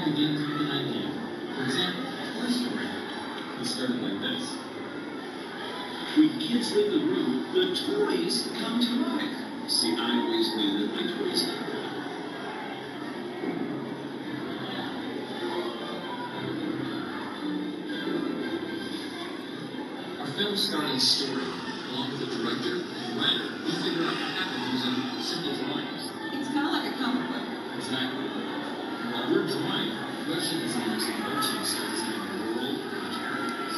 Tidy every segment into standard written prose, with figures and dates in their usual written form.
begins with an idea. For example, Toy Story. It started like this. When kids leave the room, the toys come to life. See, I always knew that my toys had them. Our film started a story. Along with the director and writer, we figure out what happens using simple drawings. It's kind of like a comic book. Exactly. And while we're drawing, our production designers and motion start designing the world and the characters.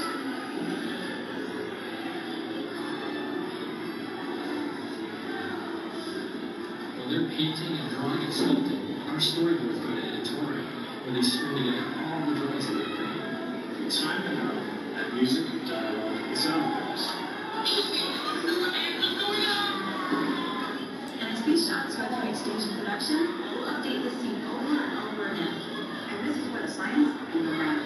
While they're painting and drawing and sculpting, our storyboards go to editorial, where they string together all the drawings that they're creating. Time to know that music, dialogue, and sound effects. And as these shots go through each stage of production, we'll update the scene over and over again. And this is where the science and the math.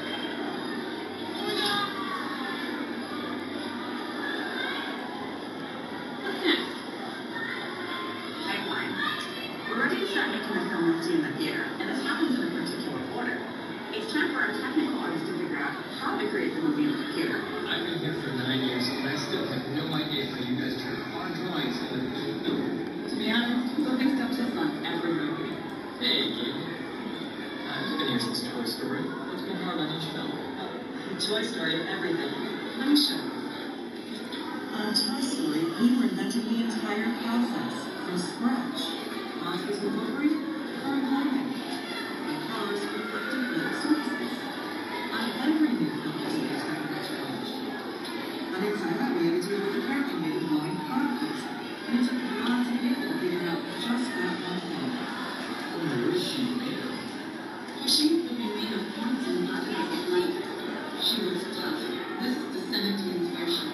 What's next? Pipeline. We're ready to start making the film we'll see in the theater, and this happens in a particular order. It's time for our technical artists to figure out how to create the movie in the computer. I've been here for 9 years, and I still have no idea how you guys turn our drawings into visual film. To be honest, something stuff this on every movie. Hey, Gabe. I've been here since Toy Story. What's been hard on each film? Toy Story, everything. Let me show you. On Toy Story, we reinvented the entire process from scratch. Monsters with Wolverine, or Lightning. And cars with different surfaces. On every new film, there's a technical challenge. On inside out, we had to do with the character made glowing particles. And it took lots of people to figure out just that one thing. What is she made of? She would be made of parts and particles of light. She was tough. This is the 17th version.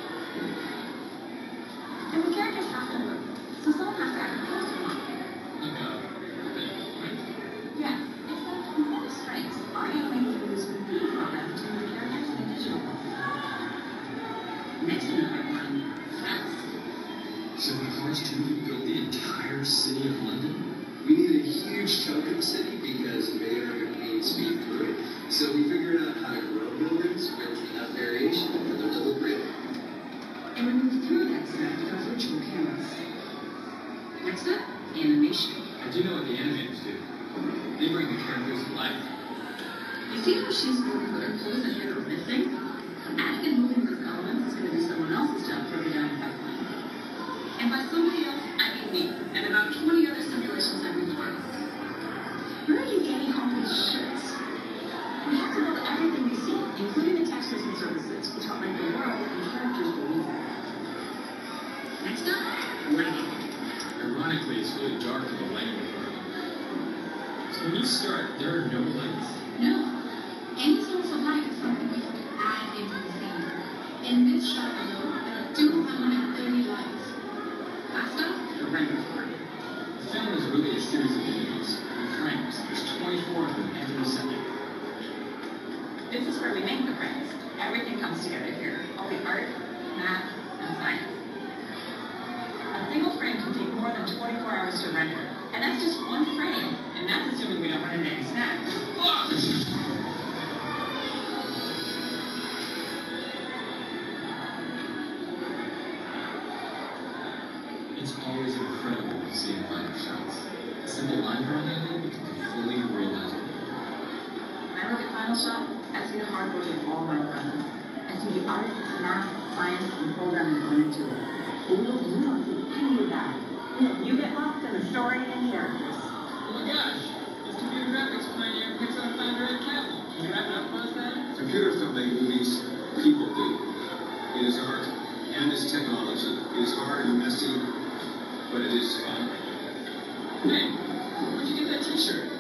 And the characters have to move, so someone has to act close to one. Like a thing, right? Yeah, except instead of strings, our animated movies would be programmed between the characters and the digital ones. Next in the pipeline, friends. So in Cars 2, we built the entire city of London? We need a huge chunk of the city because Mayor needs speed through it. So we figured out how to grow buildings, built enough variation for them to look real. And we moved through that set with our virtual cameras. Next up, animation. I do know what the animators do. They bring the characters to life. You see how she's moving with her clothes and hair are missing? Adding and moving those elements is going to be someone else's job further down the pipeline. And by somebody else, I mean me, and about 20 other simulations I've been part of. Where are you getting all these shirts? We have to build everything we see, including the textures and surfaces, which help make the world and characters believe it. Next up, lighting. Ironically, it's really dark in the lighting department. So when you start, there are no lights. No. Any source of light is something we have to add into the scene. In this shot alone, there are 230 lights. Last up, the render part. The film is really a series of images and frames. There's 24 of them every second. This is where we make the frames. Everything comes together here. All the art, math, and science. A single frame can take more than 24 hours to render. And that's just one frame. And that's assuming we don't run into any snacks. It's always incredible to see in final shots. A simple line drawing idea becomes a fully realized world. When I look at Final Shot, I see the hard work of all my friends. I see the art, math, science, and programming going into it. But you don't see any of that. You get lost in the story and characters. Oh my gosh! This computer graphics pioneer Pixar founder Ed Catmull. Can you wrap it up for us, man? Computer film make movies, people do. It is art, and it's technology. It is hard and messy, but it is fun. Hey, where'd you get that t-shirt?